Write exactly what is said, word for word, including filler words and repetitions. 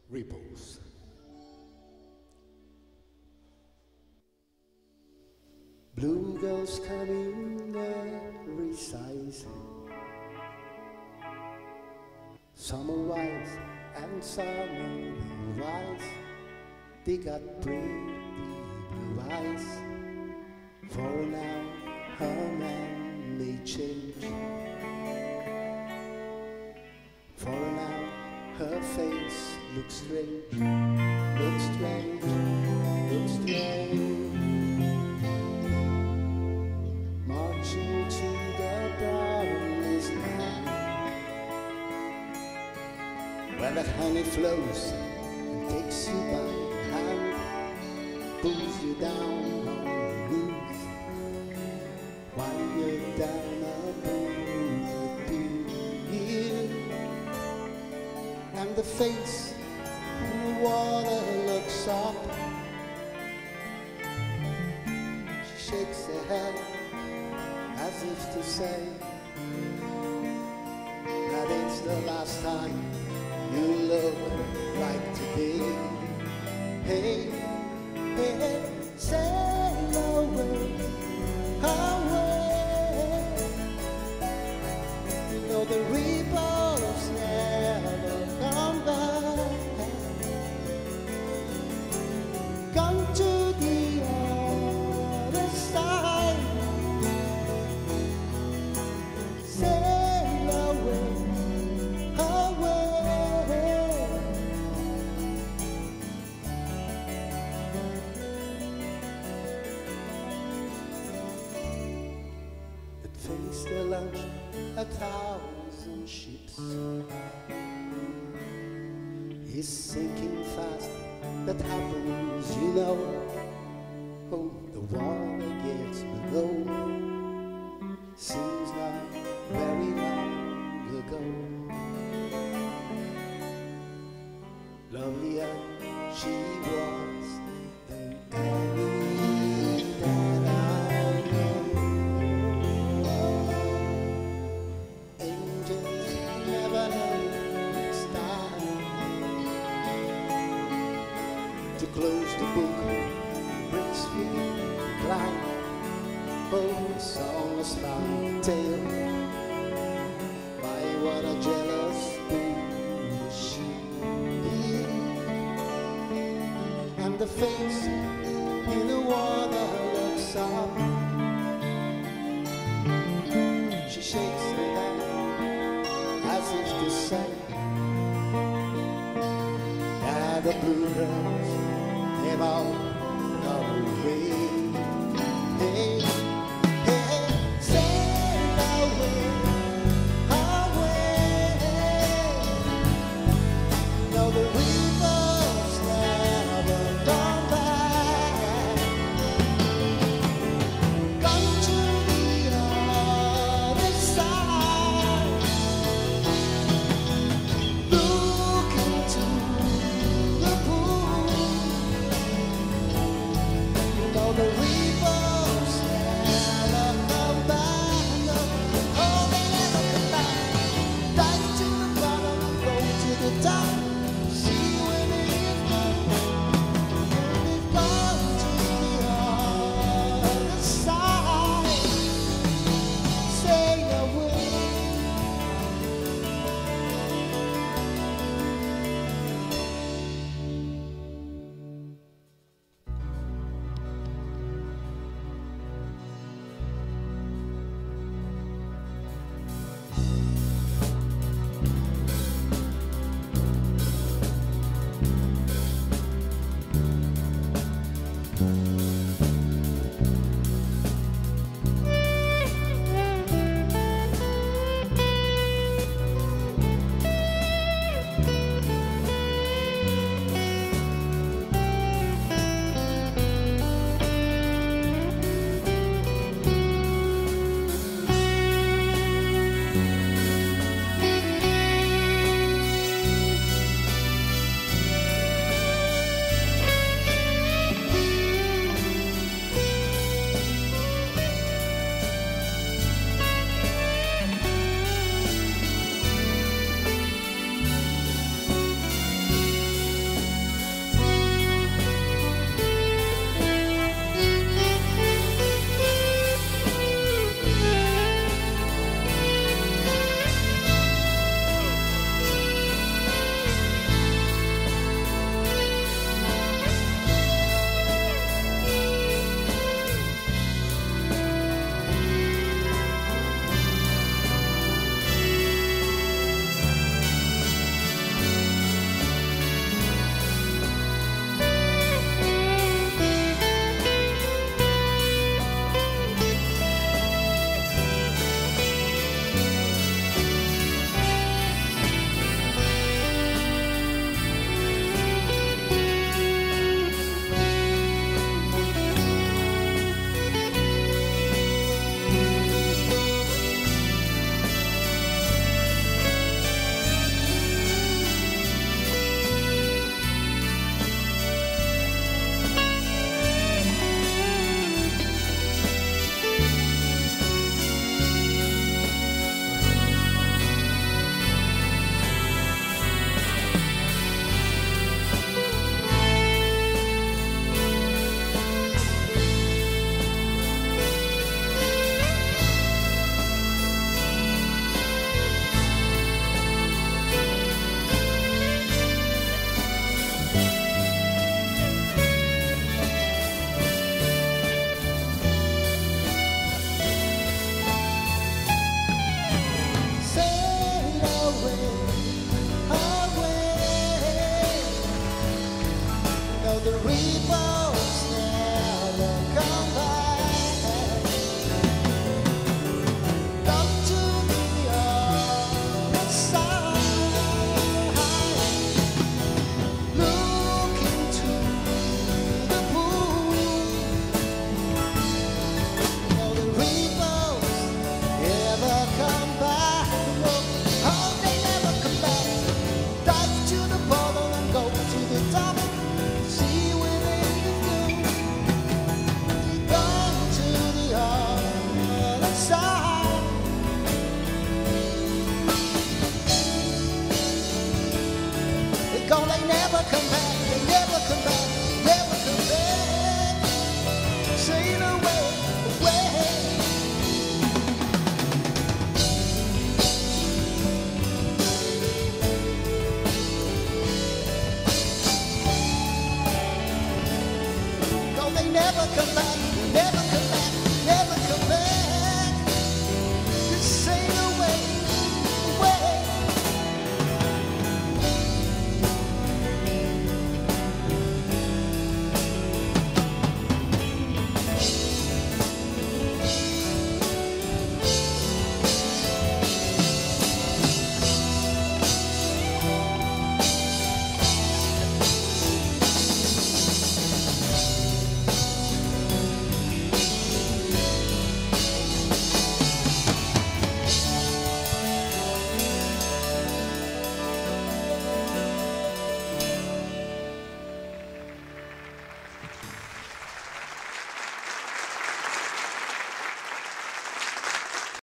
Ripples. Blue girls come in every size, some are wise and some are wise. They got pretty blue eyes. For now, her man may change. For now, her face looks strange, looks strange, looks strange. Marching to the promised land, where the honey flows and takes you by the hand, pulls you down on your knees, while you're down above the pier. And the face in the water looks up. She shakes her head as if to say that it's the last time you look like today. Hey, hey, sail away, away. You know the ripples never come back. Come to the other side. Sail away, away. That face the lunch a thousand ships is sinking fast. That happens, you know. Oh, the water gets below. Seems not very long ago. Lovelier she was than any that I know. Angels never know it's time to close the book, brings feeling climb. Oh, a song, a smile, tale by what a jealous thing she is. And the face in the water looks up. She shakes her head as if to say that the blue girls have all gone away. Hey, hey, sail away, away. No, the ripples never come back. Come to the other side. Look into the pool. No, the ripples never 'cause they never come back, they never come back, never come back. Sail away, away. They never come back.